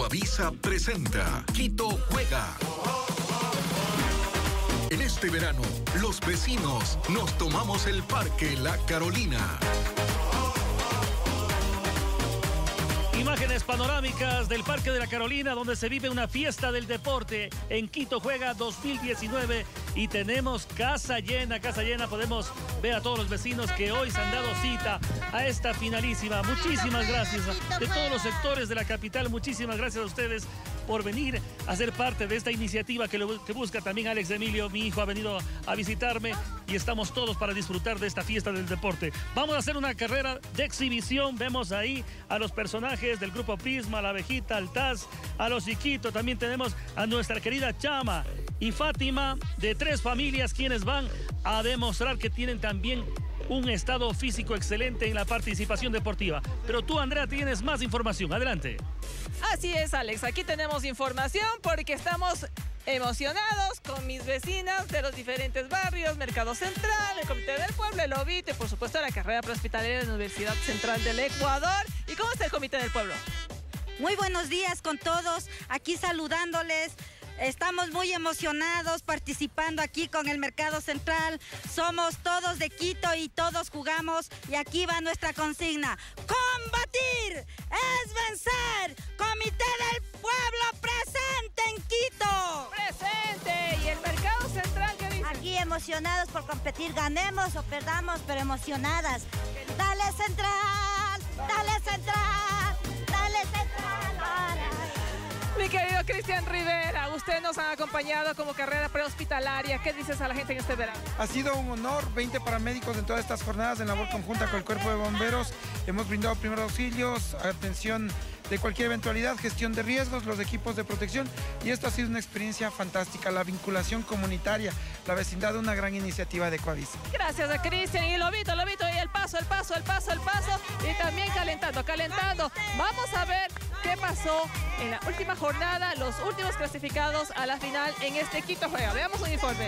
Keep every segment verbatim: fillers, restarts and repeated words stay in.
Coavisa presenta Quito Juega. En este verano, los vecinos nos tomamos el Parque La Carolina. Imágenes panorámicas del Parque de la Carolina, donde se vive una fiesta del deporte en Quito Juega dos mil diecinueve y tenemos casa llena, casa llena. Podemos ver a todos los vecinos que hoy se han dado cita a esta finalísima. Muchísimas gracias de todos los sectores de la capital. Muchísimas gracias a ustedes por venir a ser parte de esta iniciativa que, lo, que busca también Alex Emilio. Mi hijo ha venido a visitarme y estamos todos para disfrutar de esta fiesta del deporte. Vamos a hacer una carrera de exhibición. Vemos ahí a los personajes del Grupo Prisma, a la Abejita, al Taz, a los Iquitos. También tenemos a nuestra querida Chama y Fátima, de Tres Familias, quienes van a demostrar que tienen también un estado físico excelente en la participación deportiva. Pero tú, Andrea, tienes más información. Adelante. Así es, Alex. Aquí tenemos información porque estamos emocionados con mis vecinas de los diferentes barrios, Mercado Central, el Comité del Pueblo, el Lobito y por supuesto la carrera prehospitalaria de la Universidad Central del Ecuador. ¿Y cómo está el Comité del Pueblo? Muy buenos días con todos, aquí saludándoles. Estamos muy emocionados participando aquí con el Mercado Central. Somos todos de Quito y todos jugamos. Y aquí va nuestra consigna. ¡Combatir es vencer! ¡Comité del Pueblo presente en Quito! ¡Presente! ¿Y el Mercado Central qué dice? Aquí emocionados por competir. Ganemos o perdamos, pero emocionadas. ¡Dale Central! ¡Dale Central! ¡Dale Central! ¡Ahora! Mi querido Cristian Rivera, usted nos ha acompañado como carrera prehospitalaria. ¿Qué dices a la gente en este verano? Ha sido un honor, veinte paramédicos en todas estas jornadas en labor conjunta con el Cuerpo de Bomberos. Hemos brindado primeros auxilios, atención de cualquier eventualidad, gestión de riesgos, los equipos de protección, y esto ha sido una experiencia fantástica. La vinculación comunitaria, la vecindad, una gran iniciativa de Coavisa. Gracias a Cristian y Lobito, Lobito, y el paso, el paso, el paso, el paso, y también calentando, calentando. Vamos a ver qué pasó en la última jornada, los últimos clasificados a la final en este Quito Juega. Veamos un informe.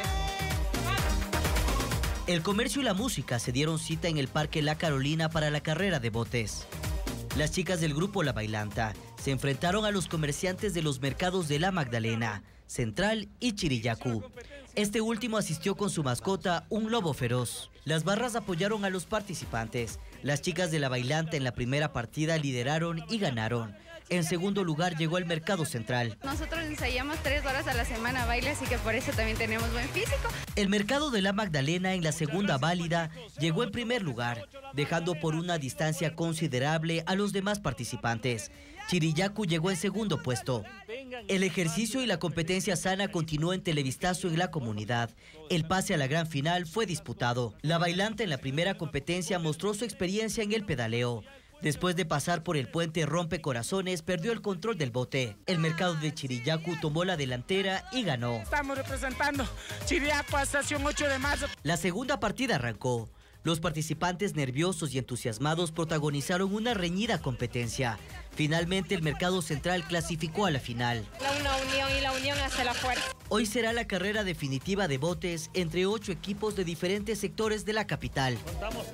El comercio y la música se dieron cita en el Parque La Carolina para la carrera de botes. Las chicas del grupo La Bailanta se enfrentaron a los comerciantes de los mercados de La Magdalena, Central y Chirillacu. Este último asistió con su mascota, un lobo feroz. Las barras apoyaron a los participantes. Las chicas de La Bailanta en la primera partida lideraron y ganaron. En segundo lugar llegó el Mercado Central. Nosotros ensayamos tres horas a la semana baile, así que por eso también tenemos buen físico. El Mercado de La Magdalena en la segunda válida llegó en primer lugar, dejando por una distancia considerable a los demás participantes. Chirillacu llegó en segundo puesto. El ejercicio y la competencia sana continuó en televistazo en la comunidad. El pase a la gran final fue disputado. La Bailanta en la primera competencia mostró su experiencia en el pedaleo. Después de pasar por el puente Rompecorazones, perdió el control del bote. El Mercado de Chirillacu tomó la delantera y ganó. Estamos representando Chirillacu, estación ocho de marzo. La segunda partida arrancó. Los participantes nerviosos y entusiasmados protagonizaron una reñida competencia. Finalmente el Mercado Central clasificó a la final. Una unión y la unión hace la fuerza. Hoy será la carrera definitiva de botes entre ocho equipos de diferentes sectores de la capital. Contamos.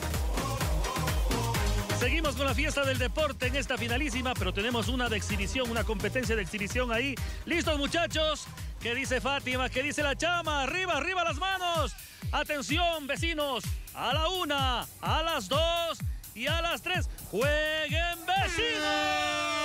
Seguimos con la fiesta del deporte en esta finalísima, pero tenemos una de exhibición, una competencia de exhibición ahí. ¿Listos, muchachos? ¿Qué dice Fátima? ¿Qué dice la Chama? ¡Arriba, arriba las manos! Atención, vecinos, a la una, a las dos y a las tres. ¡Jueguen, vecinos!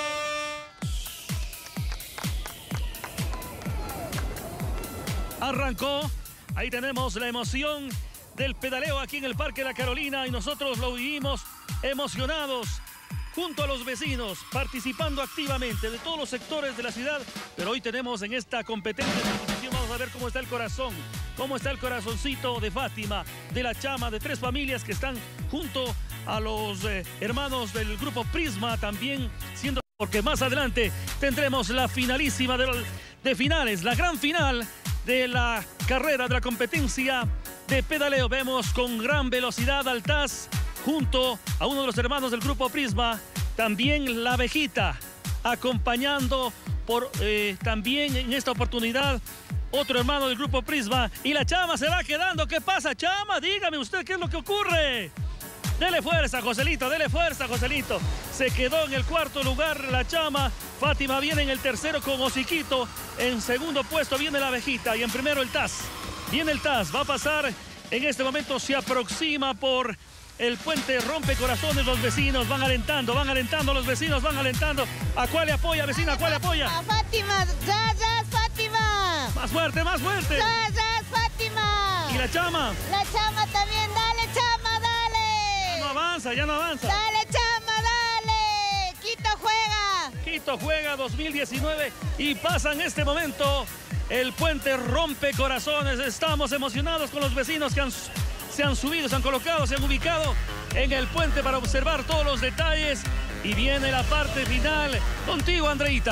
Arrancó. Ahí tenemos la emoción del pedaleo aquí en el Parque La Carolina y nosotros lo vivimos emocionados junto a los vecinos, participando activamente de todos los sectores de la ciudad. Pero hoy tenemos en esta competencia de exhibición, vamos a ver cómo está el corazón, cómo está el corazoncito de Fátima, de la Chama, de Tres Familias que están junto a los eh, hermanos del Grupo Prisma también siendo, porque más adelante tendremos la finalísima de, de finales, la gran final de la carrera de la competencia de pedaleo. Vemos con gran velocidad al Taz junto a uno de los hermanos del Grupo Prisma, también la Abejita, acompañando por eh, también en esta oportunidad otro hermano del Grupo Prisma, y la Chama se va quedando. ¿Qué pasa, Chama? Dígame usted qué es lo que ocurre. Dele fuerza, Joselito, dele fuerza, Joselito. Se quedó en el cuarto lugar la Chama. Fátima viene en el tercero con Osiquito. En segundo puesto viene la Abejita y en primero el Taz. Viene el Taz, va a pasar. En este momento se aproxima por el puente Rompecorazones. Los vecinos van alentando, van alentando, los vecinos van alentando. ¿A cuál le apoya, vecina? ¿A cuál le apoya? A Fátima, ya, ya, Fátima. Más fuerte, más fuerte. Ya, ya, Fátima. ¿Y la Chama? La Chama también, dale, Chama, dale. Ya no avanza, ya no avanza. Dale, Chama, dale. Quito juega. Quito juega dos mil diecinueve y pasa en este momento el puente Rompecorazones. Estamos emocionados con los vecinos que han, se han subido, se han colocado, se han ubicado en el puente para observar todos los detalles. Y viene la parte final. Contigo, Andreita.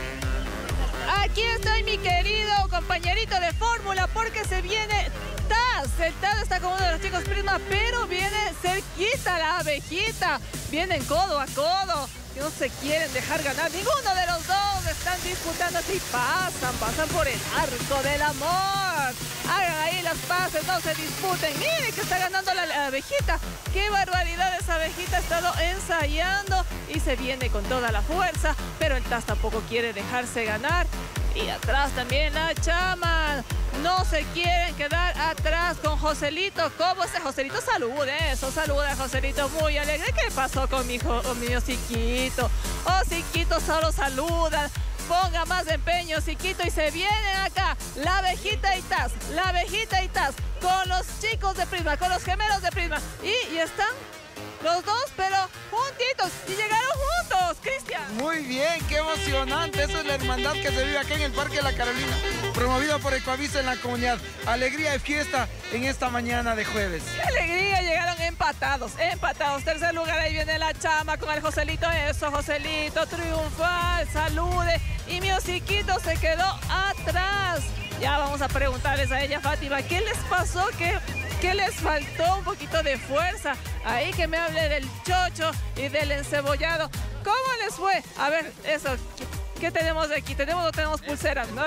Aquí estoy, mi querido compañerito de fórmula, porque se viene Taz. El Taz está con uno de los chicos Prisma, pero viene cerquita la Abejita. Vienen codo a codo. No se quieren dejar ganar. Ninguno de los dos están disputando. Si pasan, pasan por el arco del amor. Hagan ahí las pases, no se disputen. Miren que está ganando la, la Abejita. Qué barbaridad, esa Abejita ha estado ensayando y se viene con toda la fuerza, pero el Taz tampoco quiere dejarse ganar. Y atrás también la Chama. No se quieren quedar atrás con Joselito. ¿Cómo ese Joselito? Salude, eso, saluda, Joselito, muy alegre. ¿Qué pasó con mi, con mi Osiquito? Osiquito solo saluda. Ponga más empeño, Osiquito, y se vienen acá la Abejita y Taz, la Abejita y Taz, con los chicos de Prisma, con los gemelos de Prisma. Y, y están los dos, pero juntitos, y llegaron juntos, Cristian. Muy bien, qué emocionante. Esa es la hermandad que se vive aquí en el Parque de la Carolina, promovido por Ecoavisa en la comunidad. Alegría y fiesta en esta mañana de jueves. ¡Qué alegría! Llegaron empatados, empatados. Tercer lugar, ahí viene la Chama con el Joselito. Eso, Joselito, triunfal, salude. Y mi Osiquito se quedó atrás. Ya vamos a preguntarles a ella, Fátima, ¿qué les pasó? ¿Qué, qué les faltó? Un poquito de fuerza. Ahí que me hable del chocho y del encebollado. ¿Cómo les fue? A ver, eso, ¿qué, qué tenemos de aquí? ¿Tenemos o tenemos pulseras? ¿No?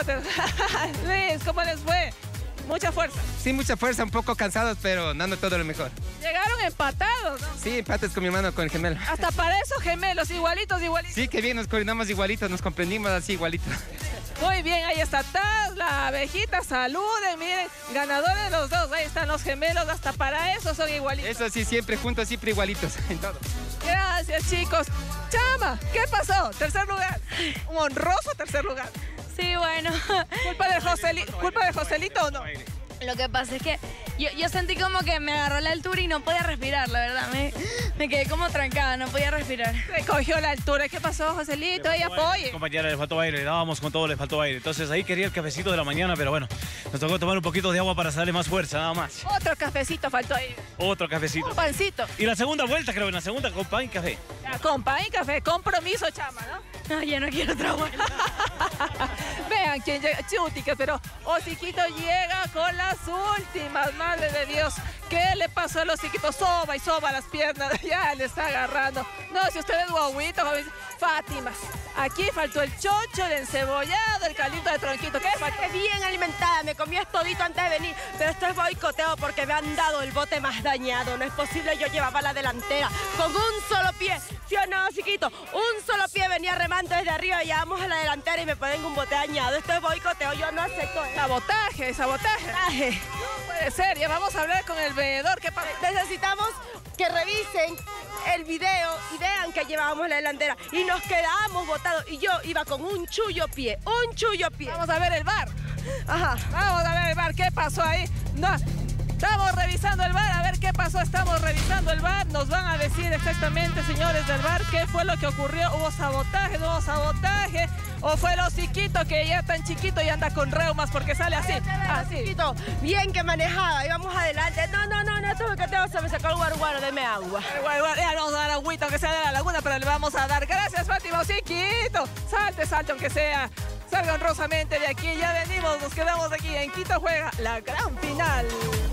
Luis, ¿cómo les fue? Mucha fuerza. Sí, mucha fuerza, un poco cansados, pero dando todo lo mejor. Llegaron empatados, ¿no? Sí, empates con mi hermano, con el gemelo. Hasta para eso gemelos, igualitos, igualitos. Sí, qué bien, nos coordinamos igualitos, nos comprendimos así igualitos. Muy bien, ahí está Taz, la Abejita, saluden, miren, ganadores los dos, ahí están los gemelos, hasta para eso son igualitos. Eso sí, siempre juntos, siempre igualitos, en todo. Gracias, chicos. Chama, ¿qué pasó? Tercer lugar, un honroso tercer lugar. Sí, bueno. ¿Culpa de, Joseli ¿Culpa de Joselito o no? Lo que pasa es que yo, yo sentí como que me agarró la altura y no podía respirar, la verdad. Me, me quedé como trancada, no podía respirar. Se cogió la altura. ¿Qué pasó, Joselito? Ahí apoye. Compañera, le faltó aire, le dábamos con todo, le faltó aire. Entonces ahí quería el cafecito de la mañana, pero bueno, nos tocó tomar un poquito de agua para darle más fuerza, nada más. Otro cafecito faltó ahí. Otro cafecito. Un pancito. Y la segunda vuelta, creo, en la segunda con pan y café. Ya, con pan y café, compromiso, Chama, ¿no? No, ya no quiero otra vuelta. Vean quién llega, Chutica, pero Osiquito llega con las últimas, madre de Dios. ¿Qué le pasó al Osiquito? Soba y soba las piernas, ya le está agarrando. No, si usted es guauito, Fátima, aquí faltó el chocho, el encebollado, el caldito de tronquito. ¿Qué faltó? Bien alimentada, me comí todito antes de venir, pero esto es boicoteo porque me han dado el bote más dañado. No es posible, yo llevaba la delantera con un solo pie. ¿Sí o no, chiquito? Un solo pie venía remando desde arriba y llevamos a la delantera y me ponen un bote dañado. Esto es boicoteo, yo no acepto eso. Sabotaje, sabotaje. No puede ser, ya vamos a hablar con el veedor. ¿Qué pasa? Necesitamos que revisen el video y vean que llevábamos la delantera y nos quedábamos botados y yo iba con un chullo pie, un chullo pie. Vamos a ver el bar. Ajá. Vamos a ver el bar, ¿qué pasó ahí? No. Estamos revisando el bar, a ver qué pasó, estamos revisando el bar, nos van a decir exactamente, señores del bar, qué fue lo que ocurrió, hubo sabotaje, no hubo sabotaje, o fue el Osiquito que ya tan chiquito y anda con reumas porque sale así, así. Chiquito, bien que manejaba, íbamos adelante, no, no, no, no, esto es que tengo, se me sacó el guaruguaro, deme agua. El guaruguaro, ya le vamos a dar agüita, aunque sea de la laguna, pero le vamos a dar, gracias Fátima, Osiquito, salte, salte, aunque sea, salga honrosamente de aquí, ya venimos, nos quedamos aquí, en Quito juega la gran final.